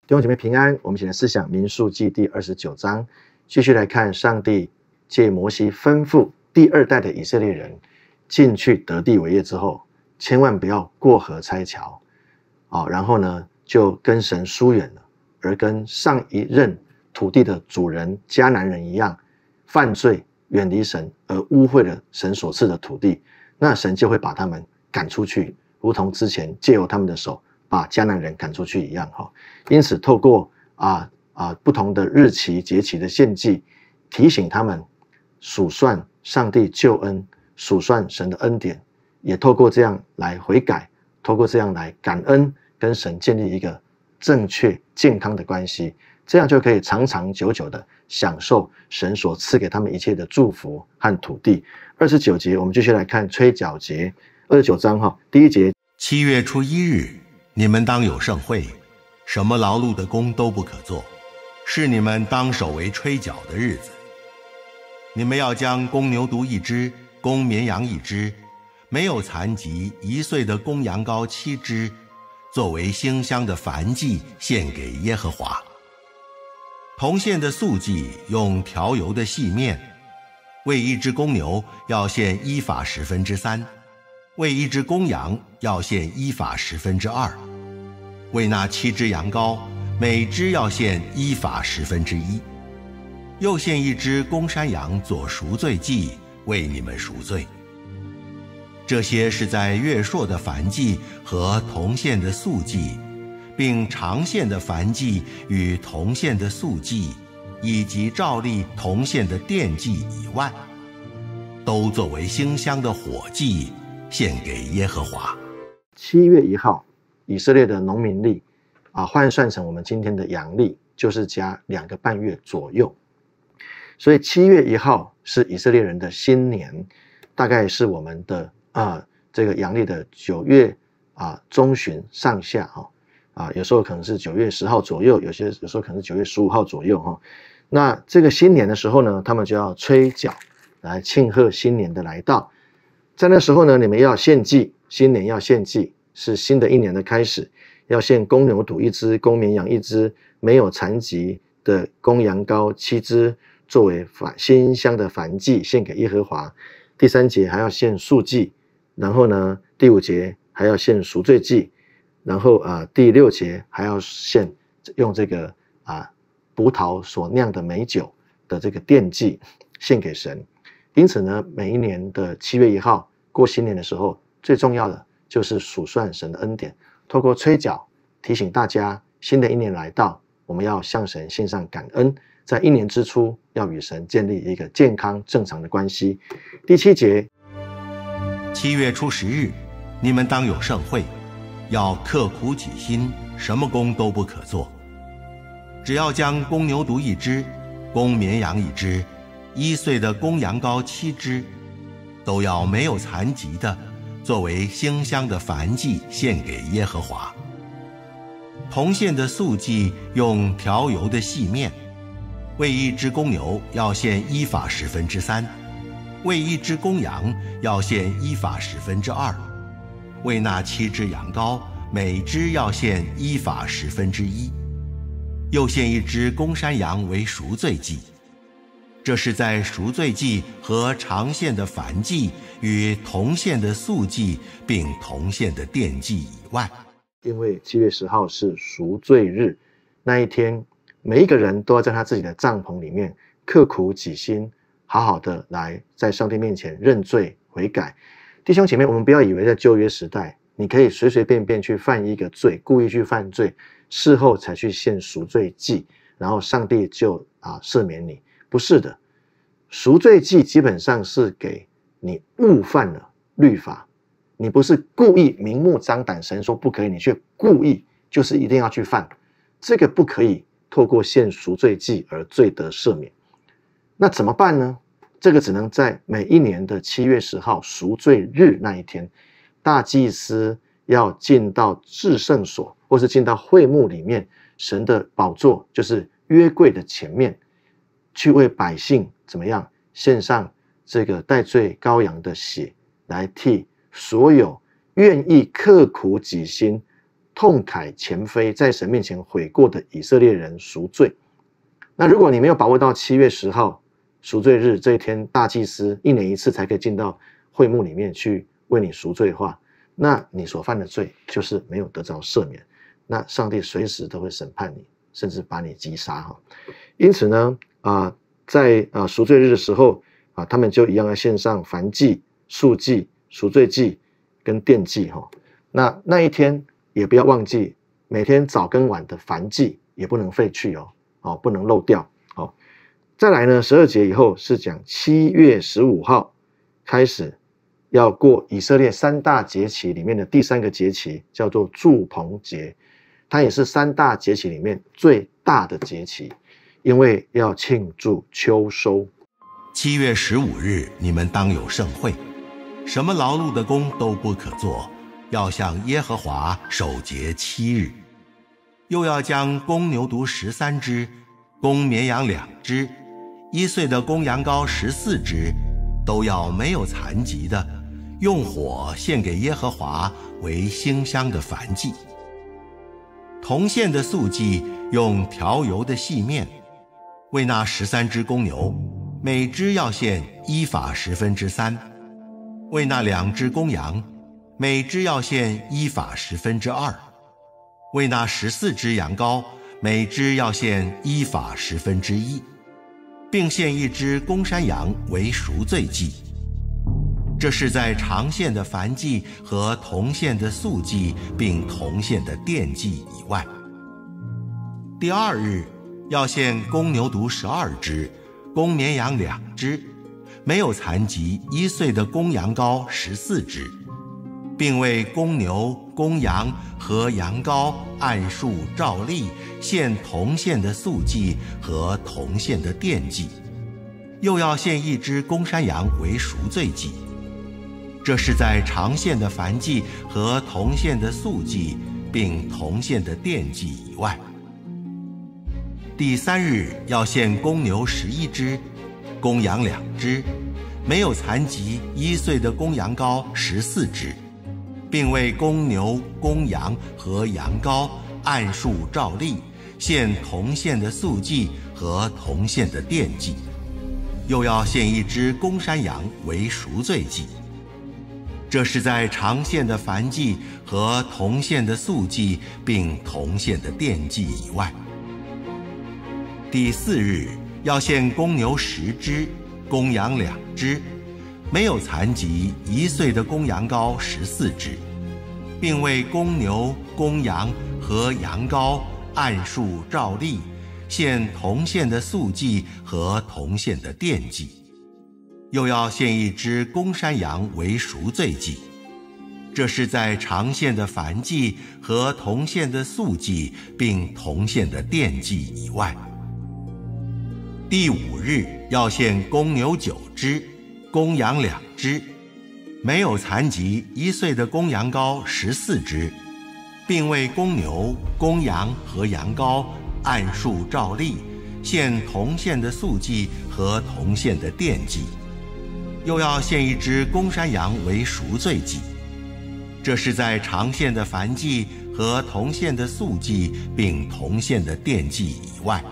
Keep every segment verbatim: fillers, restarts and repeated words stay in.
弟兄姐妹平安，我们一起来思想民数记第二十九章，继续来看上帝借摩西吩咐第二代的以色列人进去得地为业之后，千万不要过河拆桥、哦、然后呢就跟神疏远了，而跟上一任土地的主人迦南人一样犯罪，远离神，而污秽了神所赐的土地，那神就会把他们赶出去，如同之前借由他们的手把迦南人赶出去一样。因此透过啊啊不同的日期节期的献祭，提醒他们数算上帝救恩，数算神的恩典，也透过这样来悔改，透过这样来感恩，跟神建立一个正确健康的关系，这样就可以长长久久的享受神所赐给他们一切的祝福和土地。二十九节我们继续来看吹角节。二十九章哈，第一节， 七月初一日，你们当有盛会，什么劳碌的工都不可做，是你们当守为吹角的日子。你们要将公牛犊一只，公绵羊一只，没有残疾一岁的公羊羔七只，作为馨香的燔祭献给耶和华。同献的素祭用调油的细面，为一只公牛要献一法十分之三，为一只公羊要献一法十分之二，为那七只羊羔，每只要献一法十分之一。又献一只公山羊做赎罪祭，为你们赎罪。这些是在月朔的燔祭和同献的素祭，并常献的燔祭与同献的素祭，以及照例同献的奠祭以外，都作为馨香的火祭献给耶和华。 七月一号，以色列的农民历啊，换算成我们今天的阳历，就是加两个半月左右。所以七月一号是以色列人的新年，大概是我们的啊这个阳历的九月啊中旬上下哈啊，有时候可能是九月十号左右，有些有时候可能是九月十五号左右哈。那这个新年的时候呢，他们就要吹角来庆贺新年的来到。在那时候呢，你们要献祭，新年要献祭，是新的一年的开始，要献公牛犊一只，公绵羊一只，没有残疾的公羊羔七只，作为馨香的燔祭献给耶和华。第三节还要献素祭，然后呢第五节还要献赎罪祭，然后啊第六节还要献用这个啊葡萄所酿的美酒的这个奠祭献给神。因此呢，每一年的七月一号过新年的时候，最重要的就是数算神的恩典，透过吹角提醒大家，新的一年来到，我们要向神献上感恩，在一年之初要与神建立一个健康正常的关系。第七节， 七月初十日，你们当有盛会，要刻苦己心，什么工都不可做，只要将公牛犊一只，公绵羊一只，一岁的公羊羔七只，都要没有残疾的，作为馨香的燔祭献给耶和华。同献的素祭用调油的细面，为一只公牛要献一法十分之三，为一只公羊要献一法十分之二，为那七只羊羔，每只要献一法十分之一。又献一只公山羊为赎罪祭。这是在赎罪祭和常献的燔祭与同献的素祭并同献的奠祭以外。 因为七月十号是赎罪日，那一天每一个人都要在他自己的帐篷里面刻苦己心，好好的来在上帝面前认罪悔改。弟兄姐妹，我们不要以为在旧约时代你可以随随便便去犯一个罪，故意去犯罪，事后才去献赎罪祭，然后上帝就啊赦免你。不是的，赎罪祭基本上是给你误犯了律法，你不是故意明目张胆，神说不可以，你却故意就是一定要去犯，这个不可以透过献赎罪祭而罪得赦免。那怎么办呢？这个只能在每一年的七月十号赎罪日那一天，大祭司要进到至圣所，或是进到会幕里面，神的宝座就是约柜的前面，去为百姓怎么样献上这个代罪羔羊的血，来替所有愿意刻苦己心痛慨前非，在神面前悔过的以色列人赎罪。那如果你没有把握到七月十号赎罪日这一天，大祭司一年一次才可以进到会幕里面去为你赎罪的话，那你所犯的罪就是没有得着赦免，那上帝随时都会审判你，甚至把你击杀哈。因此呢，啊、呃，在啊赎罪日的时候啊，他们就一样要献上燔祭、素祭、赎罪祭跟奠祭哈。那那一天也不要忘记，每天早跟晚的燔祭也不能废去哦，哦不能漏掉哦。再来呢，十二节以后是讲七月十五号开始要过以色列三大节期里面的第三个节期，叫做住棚节，它也是三大节期里面最大的节期，因为要庆祝秋收。 七月十五日，你们当有盛会，什么劳碌的工都不可做，要向耶和华守节七日。又要将公牛犊十三只，公绵羊两只，一岁的公羊羔十四只，都要没有残疾的，用火献给耶和华为馨香的燔祭。同献的素祭用调油的细面，为那十三只公牛，每只要献依法十分之三；为那两只公羊，每只要献依法十分之二；为那十四只羊羔，每只要献依法十分之一，并献一只公山羊为赎罪祭。这是在常献的燔祭和同献的素祭并同献的奠祭以外。第二日要献公牛犊十二只，公绵羊两只，没有残疾一岁的公羊羔十四只，并为公牛、公羊和羊羔按数照例献同献的素祭和同献的奠祭，又要献一只公山羊为赎罪祭。这是在常献的燔祭和同献的素祭并同献的奠祭以外。第三日要献公牛十一只，公羊两只，没有残疾一岁的公羊羔十四只，并为公牛、公羊和羊羔按数照例献同献的素祭和同献的奠祭，又要献一只公山羊为赎罪祭。这是在常献的燔祭和同献的素祭并同献的奠祭以外。第四日要献公牛十只，公羊两只，没有残疾一岁的公羊羔十四只，并为公牛、公羊和羊羔按数照例献同献的素祭和同献的奠祭，又要献一只公山羊为赎罪祭。这是在常献的燔祭和同献的素祭并同献的奠祭以外。第五日要献公牛九只，公羊两只，没有残疾一岁的公羊羔十四只，并为公牛、公羊和羊羔按数照例献同献的素祭和同献的奠祭，又要献一只公山羊为赎罪祭。这是在常献的燔祭和同献的素祭并同献的奠祭以外。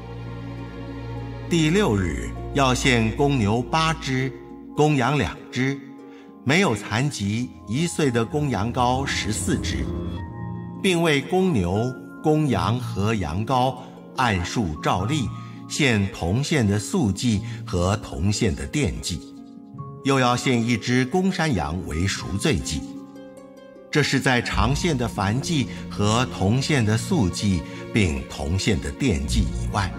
第六日要献公牛八只，公羊两只，没有残疾一岁的公羊羔十四只，并为公牛、公羊和羊羔按数照例献同献的素祭和同献的奠祭，又要献一只公山羊为赎罪祭。这是在常献的燔祭和同献的素祭并同献的奠祭以外。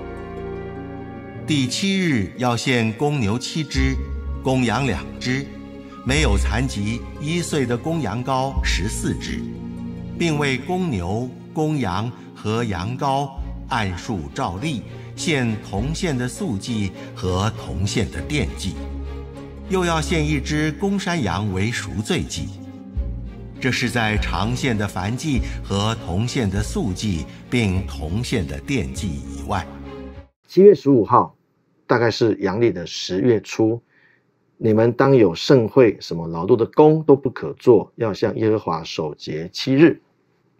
第七日要献公牛七只，公羊两只，没有残疾一岁的公羊羔十四只，并为公牛、公羊和羊羔按数照例献同献的素祭和同献的奠祭，又要献一只公山羊为赎罪祭。这是在常献的燔祭和同献的素祭并同献的奠祭以外。 七月十五号大概是阳历的十月初，你们当有盛会，什么劳碌的工都不可做，要向耶和华守节七日。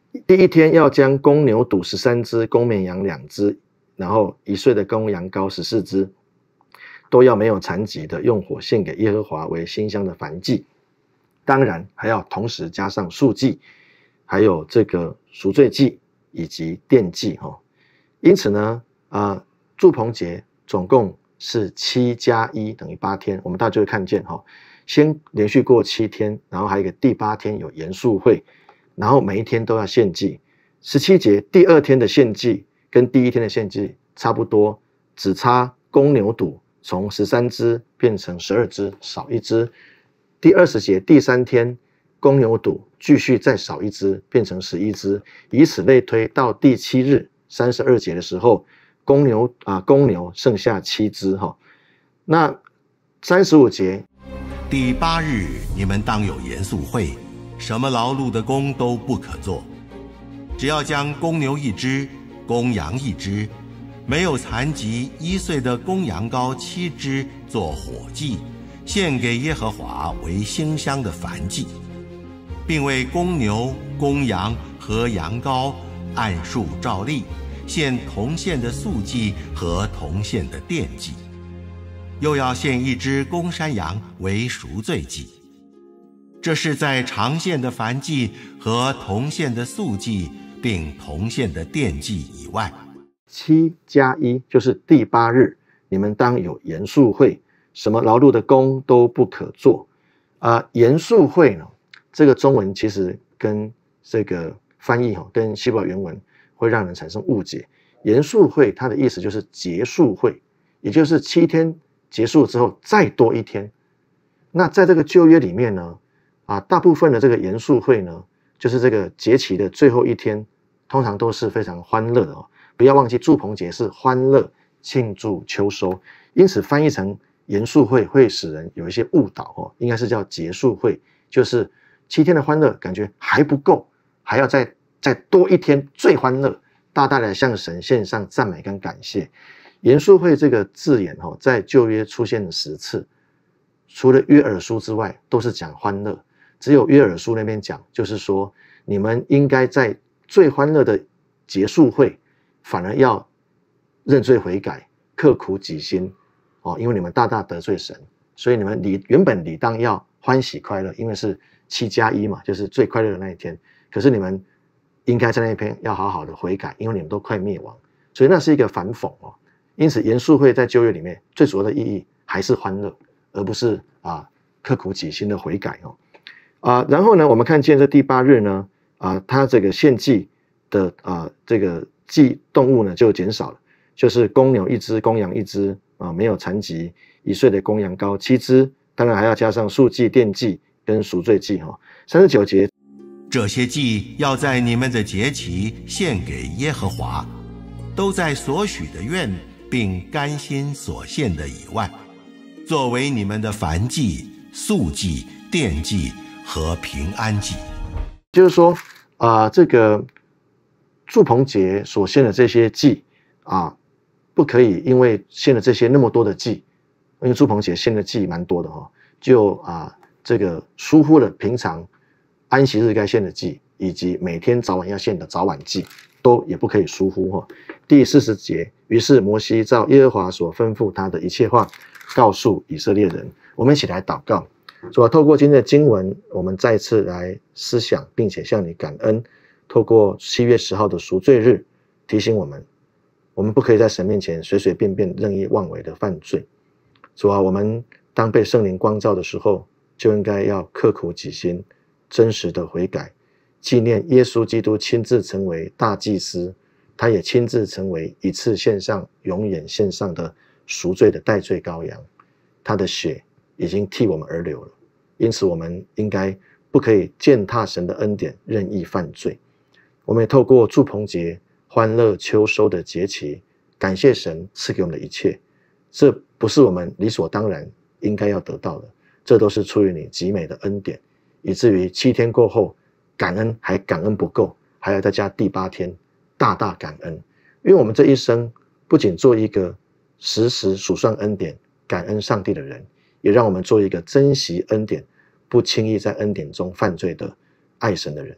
第一天要将公牛犊十三只，公绵羊两只，然后一岁的公羊羔十四只，都要没有残疾的，用火献给耶和华为馨香的燔祭。当然还要同时加上素祭，还有这个赎罪祭以及奠祭哈。因此呢，啊，住棚节总共是七加一等于八天，我们大家就会看见哈，先连续过七天，然后还有一个第八天有严肃会，然后每一天都要献祭。十七节第二天的献祭跟第一天的献祭差不多，只差公牛犊从十三只变成十二只，少一只。第二十节第三天公牛犊继续再少一只，变成十一只，以此类推到第七日三十二节的时候，公牛啊公牛剩下七只哈。那三十五节， 第八日你们当有严肃会，什么劳碌的工都不可做，只要将公牛一只，公羊一只，没有残疾一岁的公羊羔七只做火祭，献给耶和华为馨香的燔祭，并为公牛、公羊和羊羔按数照例献同献的素祭和同献的奠祭，又要献一只公山羊为赎罪祭。这是在常献的燔祭和同献的素祭并同献的奠祭以外。 七加一就是第八日，你们当有严肃会，什么劳碌的工都不可做。啊、呃，严肃会呢，这个中文其实跟这个翻译哈，跟希伯来原文会让人产生误解。严肃会它的意思就是结束会，也就是七天结束之后再多一天。那在这个旧约里面呢，啊，大部分的这个严肃会呢，就是这个节期的最后一天，通常都是非常欢乐的哦。不要忘记住棚节是欢乐庆祝秋收，因此翻译成严肃会会使人有一些误导哦，应该是叫结束会，就是七天的欢乐感觉还不够，还要再再多一天最欢乐，大大的向神献上赞美跟感谢。严肃会这个字眼哦，在旧约出现了十次，除了约珥书之外，都是讲欢乐，只有约珥书那边讲，就是说你们应该在最欢乐的结束会，反而要认罪悔改，刻苦己心哦，因为你们大大得罪神，所以你们理原本理当要欢喜快乐，因为是七加一嘛，就是最快乐的那一天。可是你们应该在那一天要好好的悔改，因为你们都快灭亡，所以那是一个反讽哦。因此严肃会在旧约里面最主要的意义还是欢乐，而不是啊刻苦己心的悔改哦。啊，然后呢，我们看见这第八日呢，啊，它这个献祭的啊这个祭动物呢就减少了，就是公牛一只，公羊一只啊，没有残疾一岁的公羊羔七只，当然还要加上素祭、奠祭跟赎罪祭哈。三十九节， 这些祭要在你们的节期献给耶和华，都在所许的愿并甘心所献的以外，作为你们的燔祭、素祭、奠祭和平安祭。 就是说啊、呃，这个住棚节所献的这些祭啊，不可以因为献了这些那么多的祭，因为住棚节献的祭蛮多的哈、哦，就啊这个疏忽了平常安息日该献的祭，以及每天早晚要献的早晚祭，都也不可以疏忽哈、哦。第四十节，于是摩西照耶和华所吩咐他的一切话，告诉以色列人。我们一起来祷告。主啊，透过今天的经文，我们再次来思想，并且向你感恩。透过七月十号的赎罪日，提醒我们，我们不可以在神面前随随便便任意妄为的犯罪。主啊，我们当被圣灵光照的时候，就应该要刻苦己心，真实的悔改，纪念耶稣基督亲自成为大祭司，他也亲自成为一次献上、永远献上的赎罪的代罪羔羊，他的血已经替我们而流了。因此我们应该不可以践踏神的恩典，任意犯罪。我们也透过住棚节欢乐秋收的节期，感谢神赐给我们的一切，这不是我们理所当然应该要得到的，这都是出于你极美的恩典，以至于七天过后感恩还感恩不够，还要再加第八天大大感恩。因为我们这一生不仅做一个时时数算恩典感恩上帝的人，也让我们做一个珍惜恩典不轻易在恩典中犯罪的爱神的人。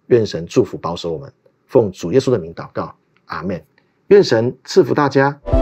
愿神祝福保守我们，奉主耶稣的名祷告，阿们。愿神赐福大家。